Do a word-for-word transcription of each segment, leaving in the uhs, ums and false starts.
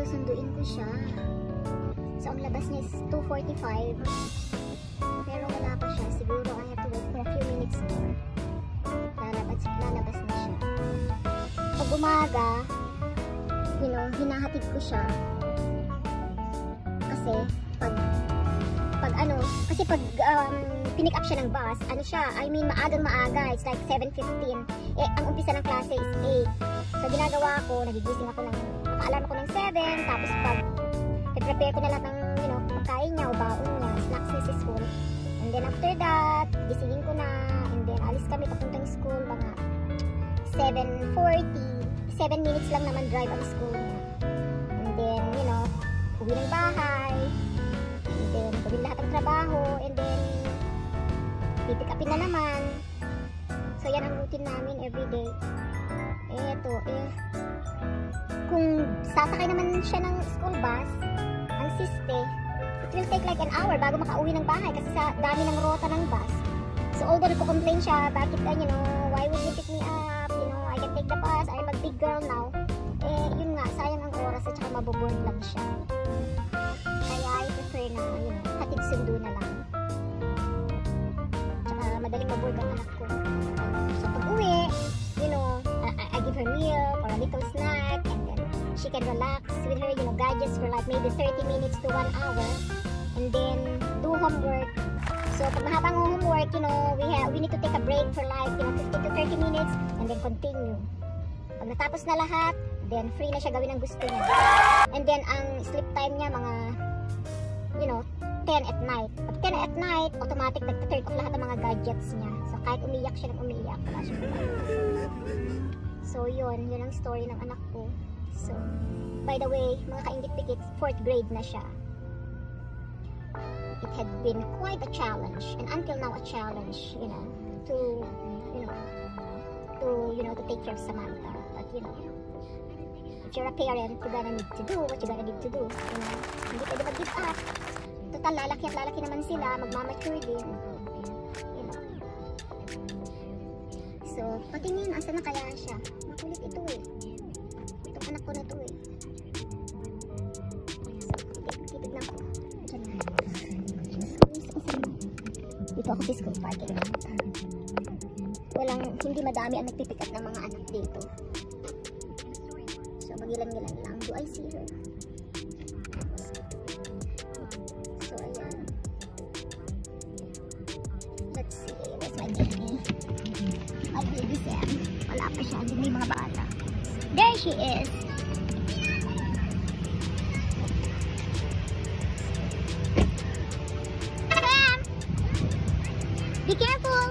susunduin ko siya. So, ang labas niya is two forty-five. Pero wala pa siya. Siguro I have to wait for a few minutes more. Lalabas, lalabas na siya. Pag umaga, you know, hinahatid ko siya. Kasi, pag, pag ano, kasi pag um, pinick up siya ng bus, ano siya, I mean, maagang maaga. It's like seven fifteen. Eh, ang umpisa ng klase is eight. So, ginagawa ko, nagigising ako ng, nakaalarm ako ng seven, tapos pag, i-prepare ko na lahat ng, you know, pagkain niya o baon niya, snacks niya sa school. And then after that, gisingin ko na, and then alis kami papuntang school, mga seven forty, seven minutes lang naman drive ang school niya. And then, you know, uwi ng bahay, and then gawin lahat ng trabaho, and then pipick upin na naman. So yan ang routine namin everyday. Eh, ito, eh, kung sasakay naman siya ng school bus, ang siste, it will take like an hour bago makauwi ng bahay kasi sa dami ng rota ng bus. So although nagko-complain siya, bakit ka, you know, why would you pick me up, you know, I can take the bus, I'm a big girl now. Eh, yun nga, sayang ang oras at saka maboboard lang siya. Kaya I prefer na, you know, hatid sundo na lang. Tsaka madaling maboard ang anak ko. So pag uwi, you know, I, I give her milk or a little snack, and then she can relax with her, you know, gadgets for like maybe thirty minutes to one hour, and then do homework. So pag mahabang homework, you know, we have we need to take a break for like, you know, fifteen to thirty minutes, and then continue. Pag natapos na lahat, then free na siya gawin ang gusto niya. And then ang sleep time niya mga, you know, ten at night. Pag ten at night, automatic nagta-turn off lahat ng mga gadgets niya. So kahit umiyak siya ng umiyak, wala siya. So yun, yun ang story ng anak ko. So, by the way, mga kaingit-pikit, fourth grade na siya. It had been quite a challenge, and until now a challenge, you know, to, you know, to, you know, to take care of Samantha. But, you know, if you're a parent, you gotta need to do what you gotta need to do. You know, hindi pwede mag-give up. Total, lalaki at lalaki naman sila, magmamature din. You know. So, patingin, asa na kaya siya? Makulit ito eh. Itong anak ko na ito eh. So, titignan ko. Diyan na. Dito ako sa school parking. Walang, hindi madami ang nagpipick up ng mga anak dito. So, magilan-gilan lang. Do I see her? So, ayan. Let's see. Where's my baby? My baby Sam. Wala pa siya. Hindi may mga bata. There she is. Sam! Be careful!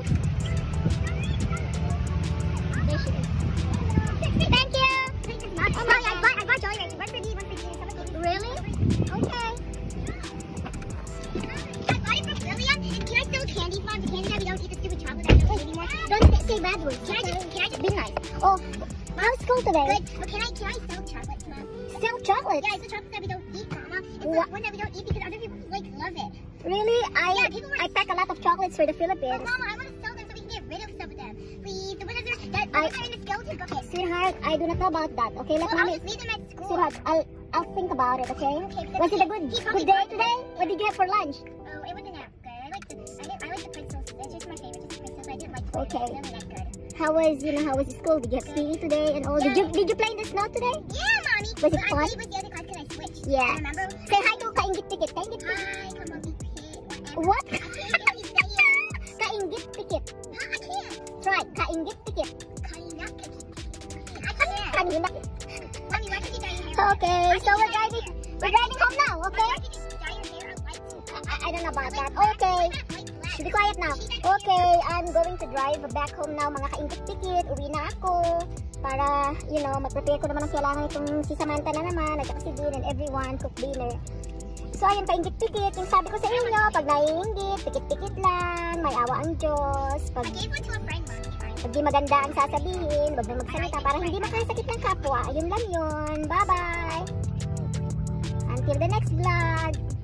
There she is. Thank you! Oh my, I bought, I bought you already. One for me, one for you. Really? Okay. I bought it from Lillian. And can I steal candy from the candy that we don't eat the stupid chocolate that we don't eat anymore? Don't say bad words. Can I just, can I just be nice? Oh, how's school today? Good. But can I, can I sell chocolates, Mom? Sell chocolates? Yeah, it's the chocolate that we don't eat, Mama. It's what? The one that we don't eat because other people, like, love it. Really? I, yeah, people were... I pack a lot of chocolates for the Philippines. But Mama, I want to sell them so we can get rid of some of them. Please, the ones that are, that, the I, ones that are in the skeleton bucket. Sweetheart, I do not know about that, okay? Let well, Mommy... I'll just leave them at school. Sweetheart, I'll, I'll think about it, okay? Okay. Was it a good, good day today? What did you have for lunch? Oh, it wasn't that good. I like the, I, did, I like the pretzels. That's just my favorite, just the pretzels. I didn't like the okay. It wasn't that good. How was, you know, how was school? Did you have P E today and all? Yeah. Did you did you play in the snow today? Yeah, Mommy. Was it fun? I played with the other class because I switched. Yeah. Remember? Say hi to Kaingit-Pikit. Kaingit-Pikit. Hi, come on, be pit. What? I can't really say it. Kaingit-Pikit. No, I can't. Try. Kaingit-Pikit. Kaingit-Pikit. I can't. Kanina. Mommy, why did you dye your hair? Okay, so we're driving. We're driving home now, okay? Why did you dye your hair white? I, I don't know about that. Okay. Be quiet now. Okay, I'm going to drive back home now, mga kaingit-pikit. Uwi na ako para, you know, mag-prepare ko naman ang kailangan itong si Samantha na naman, at si Dean and everyone, cook dinner. So, ayun, kaingit-pikit. Yung sabi ko sa inyo, pag naiingit, pikit-pikit lang, may awa ang Diyos. Pag, I gave one to a friend, Mommy. Pag di maganda ang sasabihin, wag na magsalita para hindi makasakit ng kapwa. Ayun lang yun. Bye-bye! Until the next vlog!